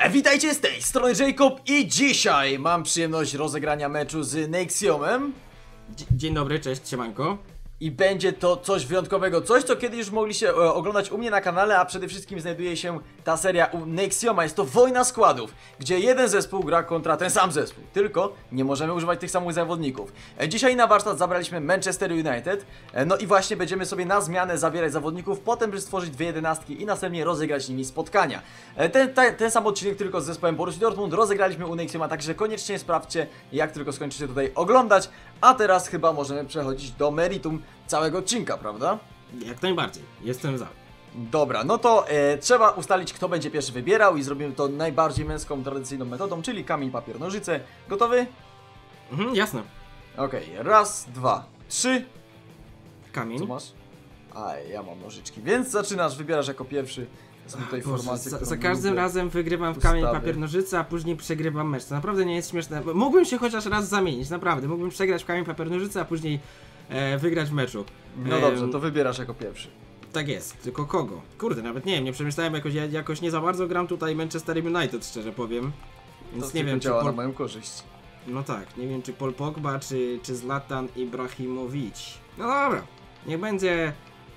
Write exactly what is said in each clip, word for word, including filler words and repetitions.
E, witajcie z tej strony Jacob i dzisiaj mam przyjemność rozegrania meczu z Nexiumem. Dzień dobry, cześć, siemanko. I będzie to coś wyjątkowego, coś co kiedyś już mogliście e, oglądać u mnie na kanale, a przede wszystkim znajduje się ta seria u Nexiuma. Jest to wojna składów, gdzie jeden zespół gra kontra ten sam zespół, tylko nie możemy używać tych samych zawodników. e, Dzisiaj na warsztat zabraliśmy Manchester United, e, no i właśnie będziemy sobie na zmianę zabierać zawodników, potem stworzyć dwie jedenastki i następnie rozegrać nimi spotkania. e, ten, ten, ten sam odcinek tylko z zespołem Borussii Dortmund rozegraliśmy u Nexiuma, także koniecznie sprawdźcie, jak tylko skończycie tutaj oglądać. A teraz chyba możemy przechodzić do meritum całego odcinka, prawda? Jak najbardziej, jestem za. Dobra, no to e, trzeba ustalić, kto będzie pierwszy wybierał i zrobimy to najbardziej męską, tradycyjną metodą, czyli kamień, papier, nożyce. Gotowy? Mhm, jasne. Okej, okay, raz, dwa, trzy. Kamień. Co masz? A, ja mam nożyczki, więc zaczynasz, wybierasz jako pierwszy. Są tutaj Boże, formacje, za, którą za każdym lubię. razem wygrywam w kamień, Ustawy. papier, nożyce, a później przegrywam mecz. To naprawdę nie jest śmieszne. Mógłbym się chociaż raz zamienić, naprawdę. Mógłbym przegrać w kamień, papier, nożyce, a później e, wygrać w meczu. No E, dobrze, to wybierasz jako pierwszy. Tak jest, tylko kogo? Kurde, nawet nie wiem, nie przemyślałem jakoś, ja jakoś nie za bardzo gram tutaj Manchester United, szczerze powiem. Więc To nie wiem, czy działa Pol... na moją korzyść. No tak, nie wiem czy Paul Pogba, czy, czy Zlatan Ibrahimowicz. No dobra, niech będzie...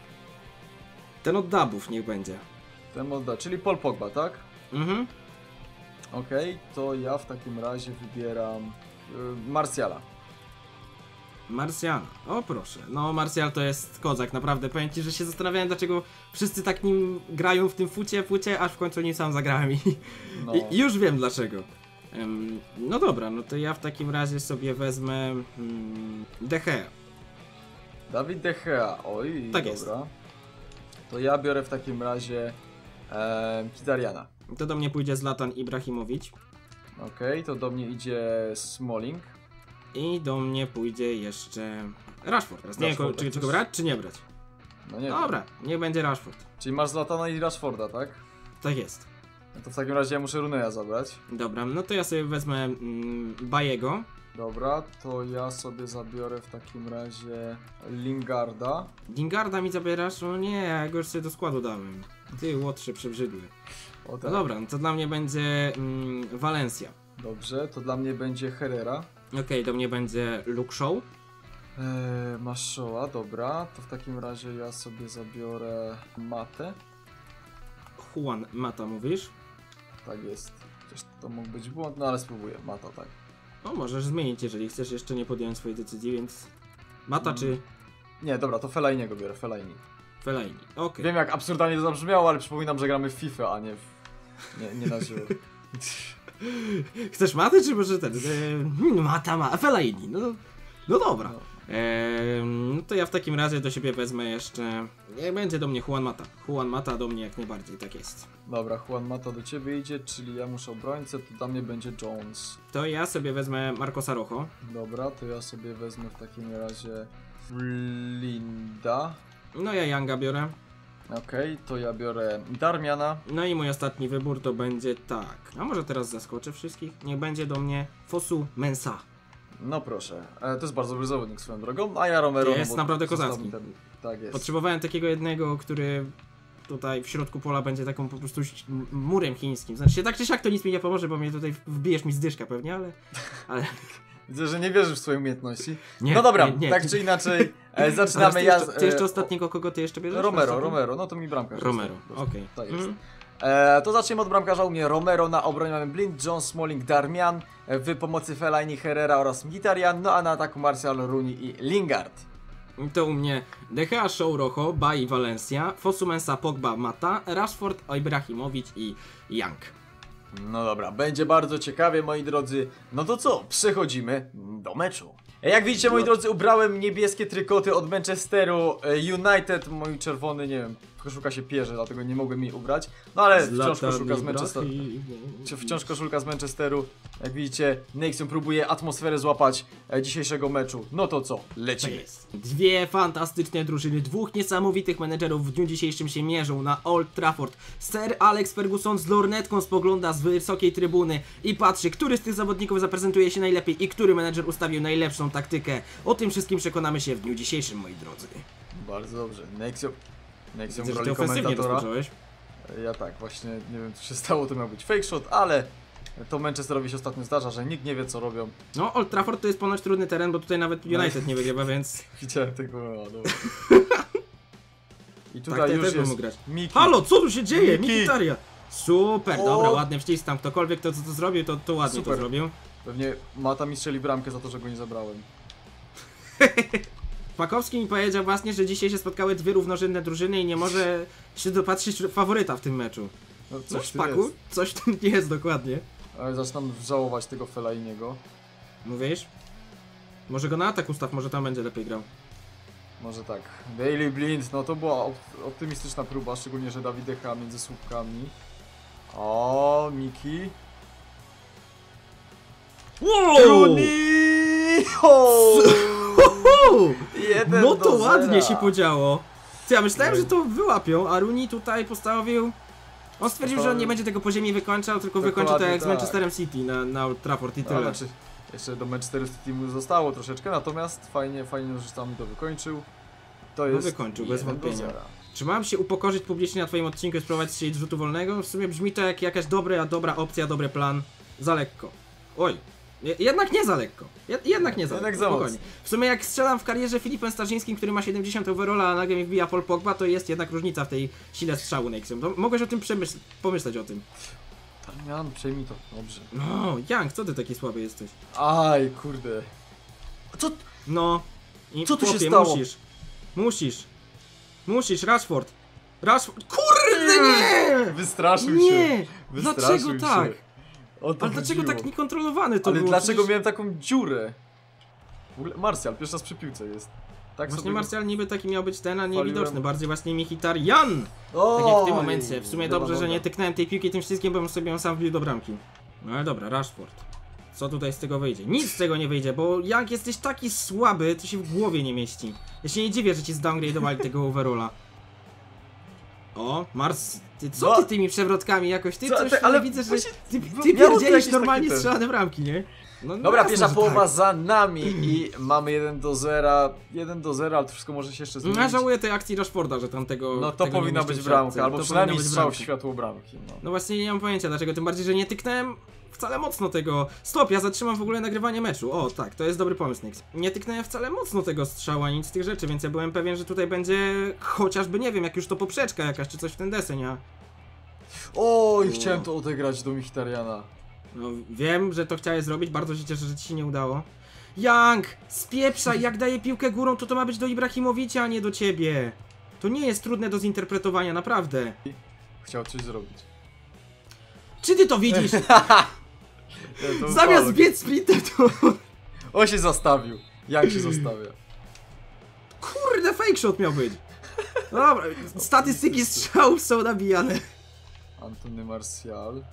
Ten od dubów niech będzie. Ten modda, czyli Paul Pogba, tak? Mhm. Okej, okay, to ja w takim razie wybieram yy, Martiala. Marsjana, o proszę. No Martial to jest kozak, naprawdę. Powiem ci, że się zastanawiałem, dlaczego wszyscy tak nim grają w tym fucie, fucie, aż w końcu nim sam zagrałem i, No. i już wiem dlaczego. Um, no dobra, no to ja w takim razie sobie wezmę um, De Gea. Dawid De Gea, oj, Tak dobra. jest. To ja biorę w takim razie e, Mkhitarjana. To do mnie pójdzie Zlatan Ibrahimowicz. Okej, okay, to do mnie idzie Smalling. I do mnie pójdzie jeszcze Rashford. Teraz nie wiem, Rashford, czy, czy go też. brać, czy nie brać. No nie Dobra, wiem. niech będzie Rashford. Czyli masz Zlatana i Rashforda, tak? Tak jest. No to w takim razie ja muszę Runeja zabrać. Dobra, no to ja sobie wezmę mm, Bajego. Dobra, to ja sobie zabiorę w takim razie Lingarda. Dingarda mi zabierasz? No nie, ja go już sobie do składu dałem. Ty, łotrze przebrzydły. O, No tak. dobra, no to dla mnie będzie mm, Valencia. Dobrze, to dla mnie będzie Herrera. Okej, okay, do mnie będzie Luke Shaw. Eee, masz Shoa, dobra. To w takim razie ja sobie zabiorę Matę. Juan Mata mówisz? Tak jest. Chociaż to mógł być błąd, no ale spróbuję. Mata, tak. No możesz zmienić, jeżeli chcesz jeszcze nie podjąć swojej decyzji, więc... Mata Mm. czy Nie, dobra, to Fellainiego biorę, Fellaini. Fellaini? Okej. Wiem, jak absurdalnie to zabrzmiało, ale przypominam, że gramy w FIFA, a nie w... Nie, nie na żywo. Chcesz Matę, czy może ten? E, mata, ma... Fellaini, no, no dobra. No. Eee, no to ja w takim razie do siebie wezmę jeszcze... Nie będzie do mnie Juan Mata. Juan Mata do mnie jak najbardziej, tak jest. Dobra, Juan Mata do ciebie idzie, czyli ja muszę obrońcę, to dla mnie będzie Jones. To ja sobie wezmę Marcosa Rojo. Dobra, to ja sobie wezmę w takim razie Linda. No ja Younga biorę. Okej, okay, to ja biorę Darmiana. No i mój ostatni wybór to będzie tak. A może teraz zaskoczę wszystkich? Niech będzie do mnie Fosu Mensah. No proszę, e, to jest bardzo dobry zawodnik swoją drogą, a ja Romero... Jest no bo naprawdę został kozacki. mi ten- Tak jest. Potrzebowałem takiego jednego, który tutaj w środku pola będzie taką po prostu ś- m- murem chińskim. Znaczy się tak czy siak to nic mi nie pomoże, bo mnie tutaj wbijesz mi z dyszka pewnie, ale... ale... Widzę, że nie wierzysz w swoje umiejętności. Nie, no dobra, nie, nie. tak czy inaczej, e, Ale zaczynamy ty ja... jeszcze, ty jeszcze e, ostatniego, kogo ty jeszcze bierzesz? Romero, Ostatni? Romero, no to mi bramkarz. Romero, jest, po prostu. okej. Tak jest. Mhm. E, to zaczniemy od bramkarza u mnie Romero, na obronie mamy Blind, Jones, Smalling, Darmian, e, w pomocy Fellaini, Herrera oraz Mkhitaryan, no a na ataku Martial, Rooney i Lingard. To u mnie De Gea, Shaw, Rojo, Bai, Valencia, Fosu Mensah, Pogba, Mata, Rashford, Ibrahimowicz i Young. No dobra, będzie bardzo ciekawie, moi drodzy. No to co, przechodzimy do meczu. Jak widzicie, moi drodzy, ubrałem niebieskie trykoty od Manchesteru United. Mój czerwony, nie wiem, koszulka się pierze, dlatego nie mogłem jej ubrać. No ale wciąż koszulka z Manchesteru. Wciąż koszulka z Manchesteru. Jak widzicie, Nexium próbuje atmosferę złapać e, dzisiejszego meczu. No to co, lecimy. Tak jest. Dwie fantastyczne drużyny, dwóch niesamowitych menedżerów w dniu dzisiejszym się mierzą na Old Trafford. Sir Alex Ferguson z lornetką spogląda z wysokiej trybuny i patrzy, który z tych zawodników zaprezentuje się najlepiej i który menedżer ustawił najlepszą taktykę. O tym wszystkim przekonamy się w dniu dzisiejszym, moi drodzy. Bardzo dobrze. Nexium, Nexium w Widzę, że roli ty ofensywnie komentatora. rozpocząłeś. Ja tak, właśnie nie wiem co się stało, to miał być fake shot, ale to Manchesterowi się ostatnio zdarza, że nikt nie wie co robią. No, Old Trafford to jest ponoć trudny teren, bo tutaj nawet United nie wygrywa, więc... Widziałem tego, no dobra. I Tak, tutaj to ja już też bym jest mógł grać. Miki. Halo, co tu się dzieje? Miki. Mkhitaryan! Super, O! dobra, ładny wcisk tam. Ktokolwiek to, co to zrobił, to, to ładnie Super. to zrobił. Pewnie Mata mi strzeli bramkę za to, że go nie zabrałem. Pakowski mi powiedział właśnie, że dzisiaj się spotkały dwie równorzędne drużyny i nie może się dopatrzyć faworyta w tym meczu. No No coś tu Szpaku, jest. coś tu jest dokładnie. Ale zaczynam żałować tego Fellainiego. Mówisz? Może go na atak ustaw, może tam będzie lepiej grał. Może tak. Daily Blind, no to była op optymistyczna próba, szczególnie, że Dawid Decha między słupkami. O, Miki. Wow! Rooney! O! Jeden No do to zera. ładnie się podziało. Ty, ja myślałem, że to wyłapią, a Rooney tutaj postawił... On stwierdził, że on nie będzie tego po ziemi wykończał, tylko wykończy tak Dokładnie jak z tak. Manchesterem City na, na Old Trafford i No, tyle. znaczy, jeszcze do Manchesteru City mu zostało troszeczkę, natomiast fajnie, fajnie, że tam to wykończył. To jest wykończył, bez jeden do wątpienia. zera. Czy mam się upokorzyć publicznie na twoim odcinku i spróbować strzelić z rzutu wolnego? W sumie brzmi to jak jakaś dobra, dobra opcja, dobry plan. Za lekko. Oj. Je- Jednak nie za lekko. Jed- jednak nie za Jednak lekko. za Spokojnie. W sumie jak strzelam w karierze Filipem Starzyńskim, który ma siedemdziesiąt overalla, a nagle mi wbija Paul Pogba, to jest jednak różnica w tej sile strzału Nexium. To mogłeś o tym przemyśl- pomyśleć o tym. Damian, przejmij to. Dobrze. No, Young, co ty taki słaby jesteś? Aj, kurde. Co? No. I Co tu się chłopie, stało? Musisz. Musisz. Musisz, Rashford. Rashford. Kurde, nie! Wystraszył się. Nie! Wystraszył Dlaczego się. tak? O to Ale dlaczego chodziło. tak niekontrolowany to Ale było? dlaczego Przecież- miałem taką dziurę? W ogóle Martial, pierwszy raz przy piłce jest. Tak Właśnie sobie Martial niby taki miał być ten, a nie Chwaliłem. widoczny. Bardziej właśnie Mkhitaryan! O, Tak jak w tym momencie. W sumie dobra, dobrze, że dobra. nie tyknąłem tej piłki tym wszystkim, bo bym sobie ją sam wbił do bramki. No ale dobra, Rashford. Co tutaj z tego wyjdzie? Nic z tego nie wyjdzie, bo jak jesteś taki słaby, to się w głowie nie mieści. Ja się nie dziwię, że ci zdowngradowali tego overalla. O, Mars, ty co No. ty tymi przewrotkami jakoś? Ty Co, coś, ty- ale ale widzę, że właśnie- ty, no, ty miało to pierdzielisz jakiś normalnie taki ten- strzelane bramki, nie? No, Dobra, jasne, pierwsza że połowa tak. za nami i mamy jeden do zera. jeden do zera, ale to wszystko może się jeszcze zmienić. Ja żałuję tej akcji Rashforda, że tam tego. No to tego nie powinna umieścił być w siatce. bramka, albo To przynajmniej powinna być strzał w bramka. światło bramki. No. No właśnie nie mam pojęcia dlaczego, tym bardziej, że nie tyknąłem wcale mocno tego. Stop, ja zatrzymam w ogóle nagrywanie meczu. O tak, to jest dobry pomysł, Nix. Nie tyknąłem wcale mocno tego strzału, ani nic z tych rzeczy, więc ja byłem pewien, że tutaj będzie chociażby, nie wiem, jak już to poprzeczka jakaś, czy coś w ten deseń, a... Oj, O. chciałem to odegrać do Mkhitarjana. No wiem, że to chciałeś zrobić, bardzo się cieszę, że ci się nie udało. Young, spieprzaj, jak daje piłkę górą, to to ma być do Ibrahimowicza, a nie do ciebie. To nie jest trudne do zinterpretowania, naprawdę. Chciał coś zrobić. Czy ty to widzisz? Nie, to Zamiast wypadek. biec splintem, to... On się zastawił. Jak się zostawia? Kurde, fake shot miał być. Dobra, statystyki strzałów są nabijane. Antony Martial.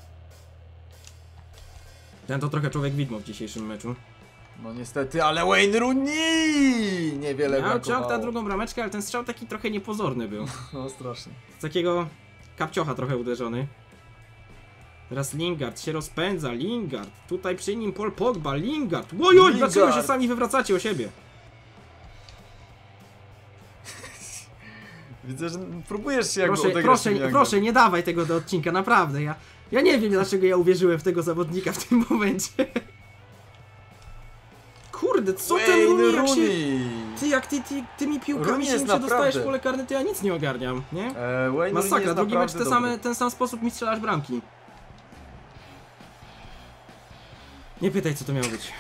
Ten to trochę człowiek widmo w dzisiejszym meczu. No niestety, ale Wayne Rooney! Niewiele Miał ciąg na brakowało. drugą brameczkę, ale ten strzał taki trochę niepozorny był. No strasznie. Z takiego kapciocha trochę uderzony. Teraz Lingard się rozpędza, Lingard. Tutaj przy nim Paul Pogba, Lingard. Ojoj, Lingard. dlaczego się sami wywracacie o siebie? Widzę, że próbujesz się jakby Proszę, odegrać proszę, tym Youngiem. proszę, nie dawaj tego do odcinka, naprawdę. Ja, ja nie wiem, dlaczego ja uwierzyłem w tego zawodnika w tym momencie. Kurde, co ten Wayne Rooney, jak się... Rooney! Ty, jak ty, ty tymi piłkami Rooney się jest nie przedostajesz naprawdę- w pole karne, to ja nic nie ogarniam, nie? E, Wayne Rooney Masakra, jest drugi mecz naprawdę te dobry. same, ten sam sposób mi strzelasz bramki. Nie pytaj, co to miało być.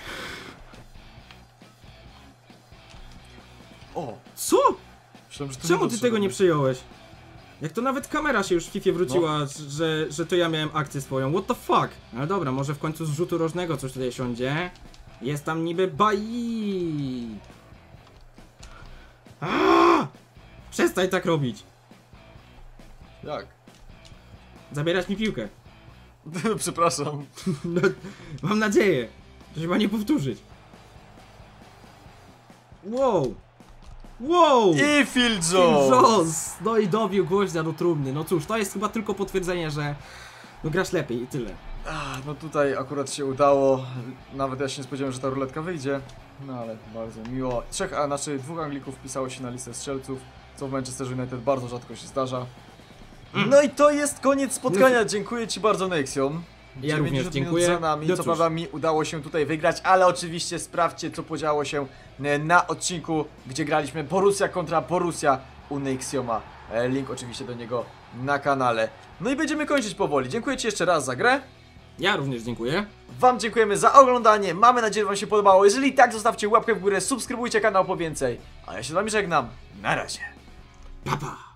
O! Co? Myślałem, że to Czemu nie ty tego nie doszedłem. przyjąłeś? Jak to nawet kamera się już w Fifie wróciła, że, że to ja miałem akcję swoją. What the fuck? Ale dobra, może w końcu z rzutu rożnego coś tutaj siądzie. Jest tam niby bai. Aaaa! Przestań tak robić. Jak? Zabierać mi piłkę. Przepraszam. No, mam nadzieję. To się ma nie powtórzyć. Wow. Wow. I Phil Phil Jones! Jones! No i dobił gwoździa do trumny. No cóż, to jest chyba tylko potwierdzenie, że no grasz lepiej i tyle. Ach, no tutaj akurat się udało. Nawet ja się nie spodziewałem, że ta ruletka wyjdzie. No ale bardzo miło. Trzech, a znaczy dwóch Anglików wpisało się na listę strzelców, co w Manchester United bardzo rzadko się zdarza. No i to jest koniec spotkania, dziękuję ci bardzo, Nexiom. Ja również dziewięćdziesiąt dziękuję. minut za nami, No co cóż. prawda mi udało się tutaj wygrać, ale oczywiście sprawdźcie, co podziało się e, na odcinku, gdzie graliśmy Borussia kontra Borussia u Nexioma. E, Link oczywiście do niego na kanale. No i będziemy kończyć powoli. Dziękuję ci jeszcze raz za grę. Ja również dziękuję. Wam dziękujemy za oglądanie, mamy nadzieję, że wam się podobało. Jeżeli tak, zostawcie łapkę w górę, subskrybujcie kanał po więcej. A ja się z wami żegnam. Na razie. Pa, pa.